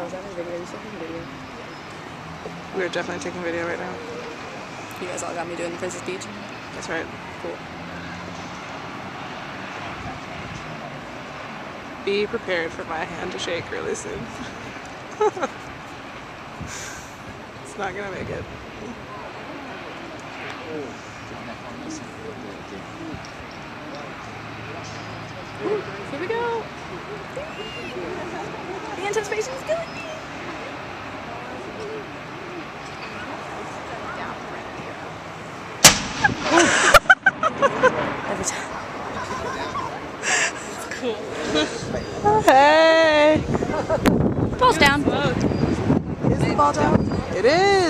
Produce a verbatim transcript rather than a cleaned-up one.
Oh, is that a video? You said video. We're definitely taking video right now. You guys all got me doing the Princess Peach? That's right. Cool. Be prepared for my hand to shake really soon. It's not gonna make it. Ooh, here we go. The anticipation is killing me. Every time. It's cool. Hey! Ball's down. Is the ball down? It is!